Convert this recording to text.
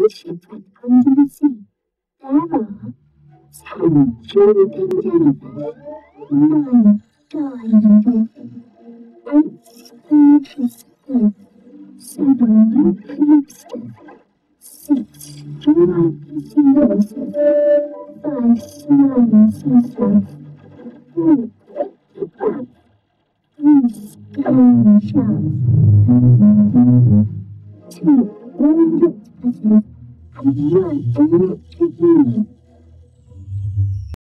shipwreck under the sea. There are 10 drooping jellyfish, 9 diving dolphins, 8 speechless squids, 7 milk lobsters, 6 striped seahorses, 5 smiling sea slugs, 4 cricket crabs, 3 scaly sharks, 2 horned octopuses, and 1 electric